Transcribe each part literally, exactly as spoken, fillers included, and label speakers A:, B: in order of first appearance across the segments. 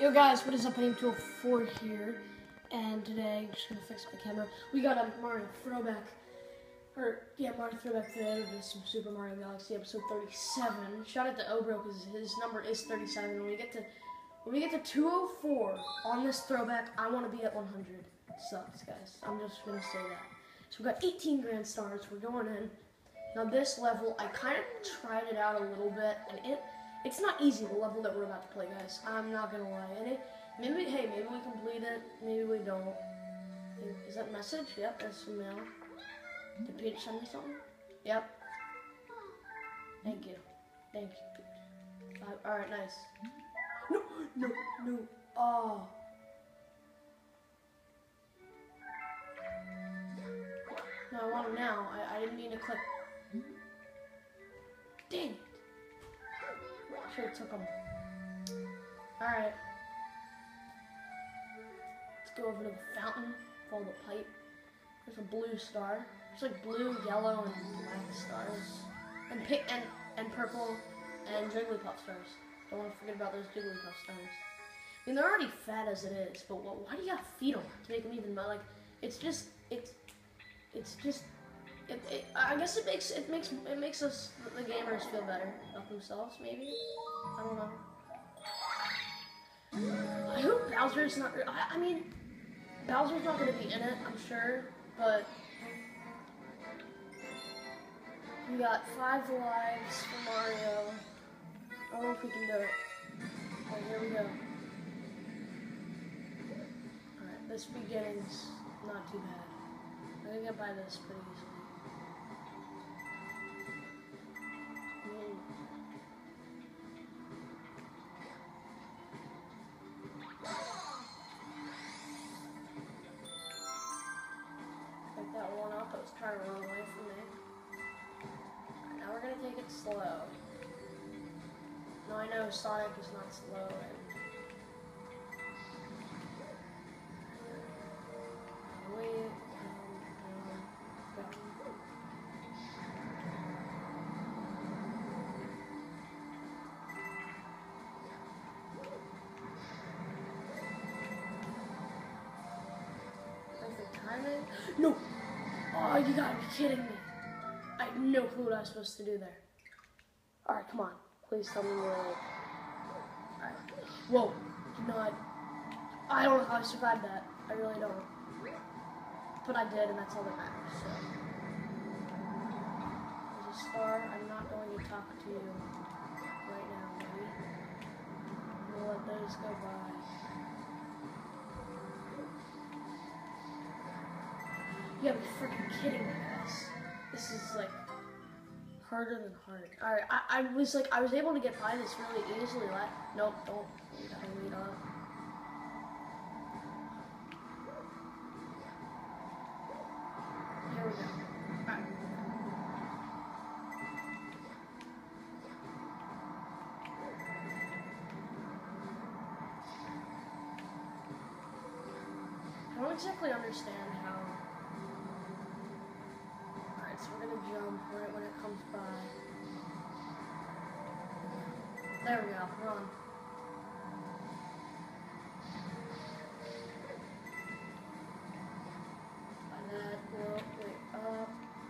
A: Yo guys, what is up? I am two oh four here, and today I'm just gonna fix my camera. We got a Mario Throwback, or yeah, Mario Throwback today. This is some Super Mario Galaxy episode thirty-seven. Shout out to Obro because his number is thirty-seven. When we get to when we get to two oh four on this throwback, I want to be at one hundred. Sucks, guys. I'm just gonna say that. So we got eighteen grand stars. We're going in. Now this level, I kind of tried it out a little bit, and it. It's not easy, the level that we're about to play, guys. I'm not gonna lie. And it, maybe, hey, maybe we complete it. Maybe we don't. Is that a message? Yep, that's some mail. Did Peter send me something? Yep. Thank you. Thank you. Uh, all right, nice. No, no, no. Oh. No, I want him now. I, I didn't mean to click. Dang it. Sure took them. Alright. Let's go over to the fountain. Follow the pipe. There's a blue star. There's like blue, yellow, and black stars. And pink and, and purple and Jigglypuff stars. Don't want to forget about those Jigglypuff stars. I mean, they're already fat as it is, but what, why do you gotta feed them to make them even more? Like, it's just, it's, it's just. It, it, I guess it makes it makes it makes us the gamers feel better about themselves. Maybe I don't know. I hope Bowser's not. I, I mean, Bowser's not going to be in it, I'm sure. But we got five lives for Mario. I don't know if we can do it. Alright, here we go. Alright, this beginning's not too bad. I can get by this pretty easily. That one up, it was trying to run away from me. Right, now we're gonna take it slow. Now I know Sonic is not slow. And wait, um, um, go. Perfect timing. No. Oh, you gotta be kidding me. I have no clue what I was supposed to do there. Alright, come on. Please tell me we're like... Alright. Whoa. Do not... I don't know how I survived that. I really don't. But I did, and that's all that matters, so... There's a star. I'm not going to talk to you right now, baby. We'll let those go by. You gotta be freaking kidding me, guys. This is like harder than hard. Alright, I, I was like, I was able to get by this really easily. Like, nope, don't. You gotta wait up. Here we go. Alright. I don't exactly understand how. So we're gonna jump right when it comes by. There we go, run. By that, we'll wait up.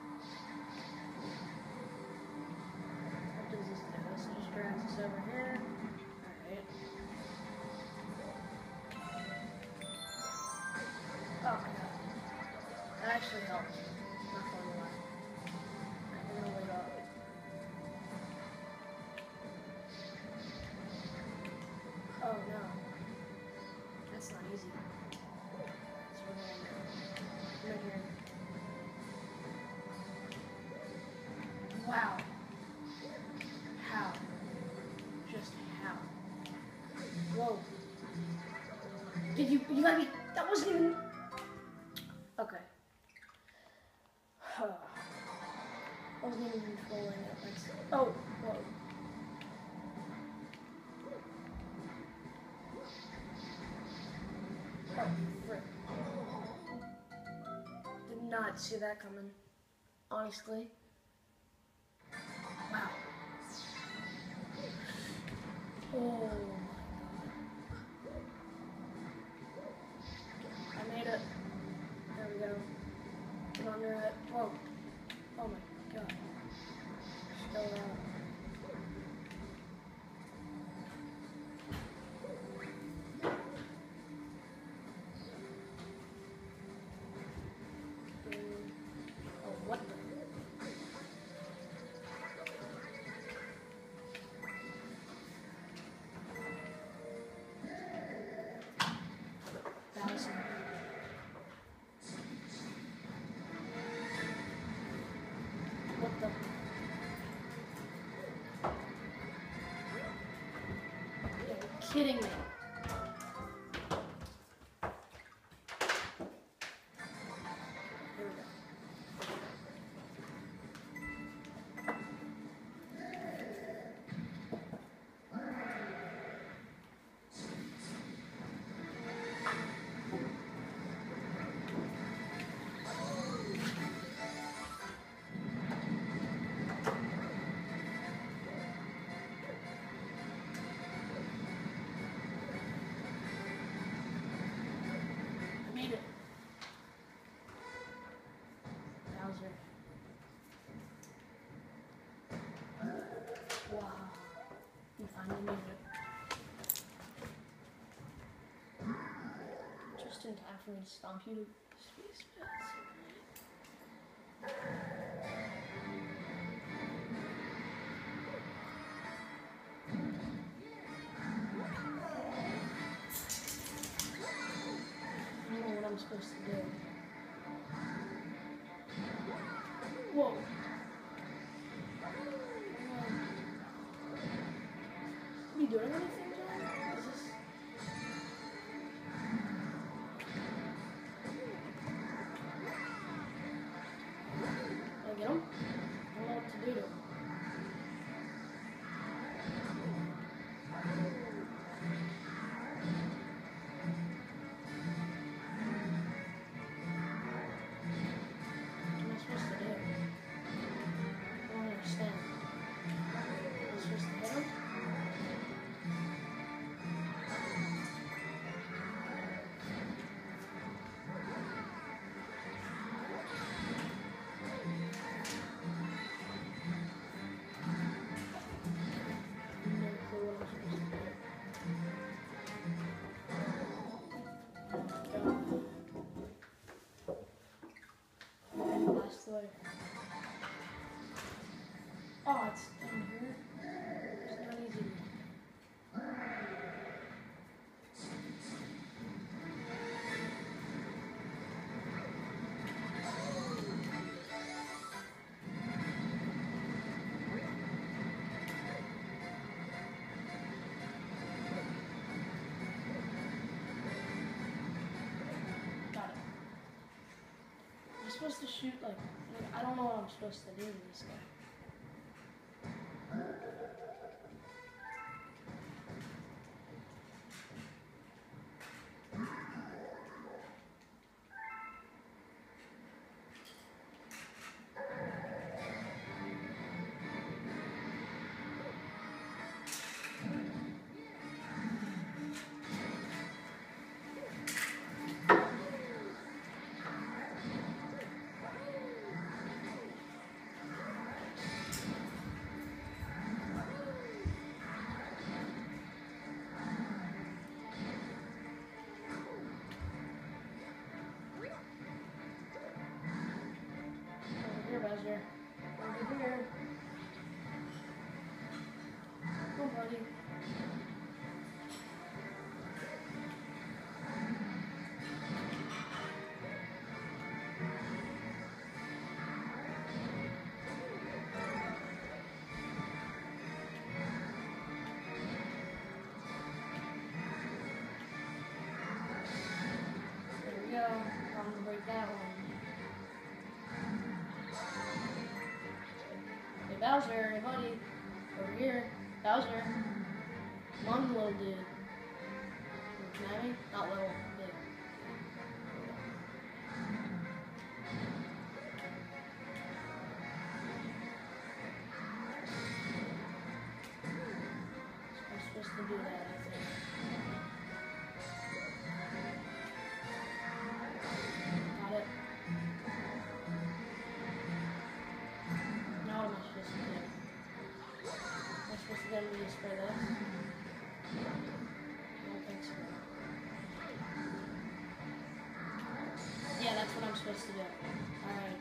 A: What does this do? This just drags us over here. Alright. Oh my god. That actually helped. Not going to lie. Oh no, that's not easy. So we're going to right here. Wow. How? Just how? Whoa. Did you, you gotta be, that wasn't even, okay. I wasn't even controlling it. Like, oh, whoa. Oh, frick. Did not see that coming, honestly. Wow. Oh my god. kidding me? Here we go. Made it. Bowser. Wow. You finally made it. Just in time for me to stomp you to space bats. I don't know what I'm supposed to do. Whoa. Are you doing anything, John? Is this... Did I get him? I don't know what to do to him. What am I supposed to do? I don't understand. Am I supposed to hit him? No clue what I'm supposed to do. Go. Last way. Oh, it's in here. It's not easy. Got it. I'm supposed to shoot like, like I don't know what I'm supposed to do to this guy. Bowser. Over here. Come on, buddy. There we go. I'm gonna break that one. Hey Bowser, hey buddy, over here. Bowser, come on, little dude. Can I have me? Not little, big. I'm supposed to do that, I think. Got it. Now what am I supposed to do? Am I supposed to get him to use for this? I don't think so. Yeah, that's what I'm supposed to do. Alright.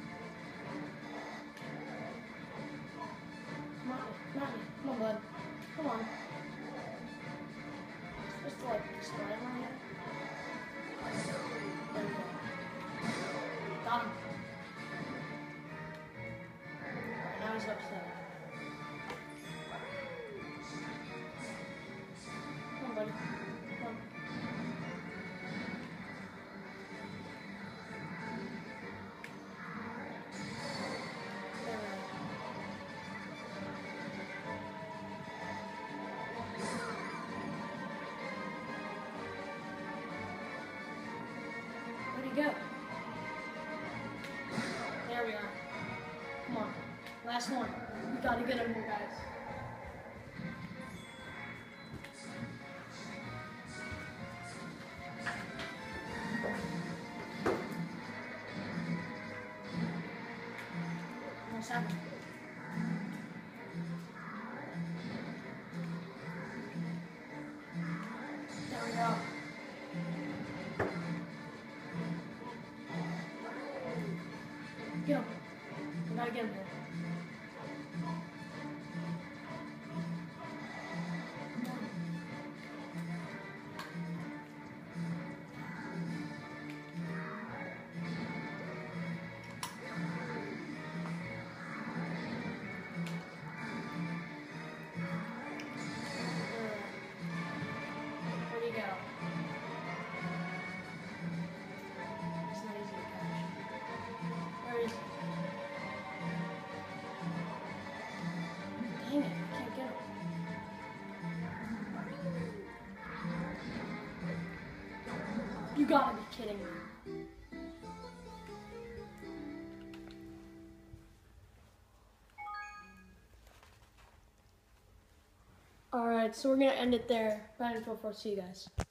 A: Come on, come on, come on, bud. Come on. I'm supposed to like destroy him right here. There we go. Got him. Alright, now he's upset. Come go. There we are. Come on. Last one. We gotta get him here, guys. Almost happened. There we go. Get him. We gotta get him here. Where'd he go? It's not easy to catch. Where is he? Dang it, I can't get him. You gotta be kidding me. Alright, so we're gonna end it there. Bye and see you guys.